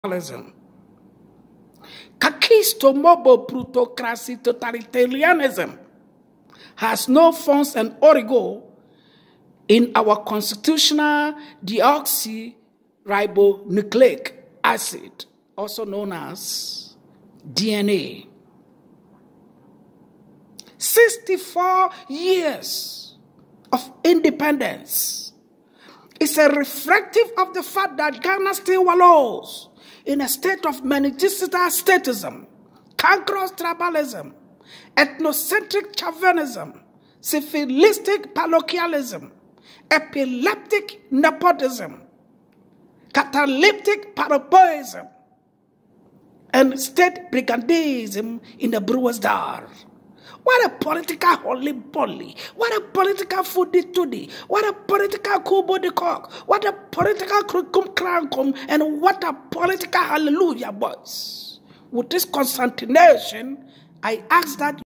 Capitalism. Kakisto mobile plutocracy totalitarianism has no funds and origo in our constitutional deoxyribonucleic acid, also known as DNA. 64 years of independence is a reflective of the fact that Ghana still wallows in a state of meningicital statism, cankerous tribalism, ethnocentric chauvinism, syphilistic parochialism, epileptic nepotism, cataleptic paraboism, and state brigandism in the Brewer's Dar. What a political holy-poly. What a political foodie-toodie. What a political kubo-de-cock. What a political cricum-crankum. And what a political hallelujah, boys. With this consternation, I ask that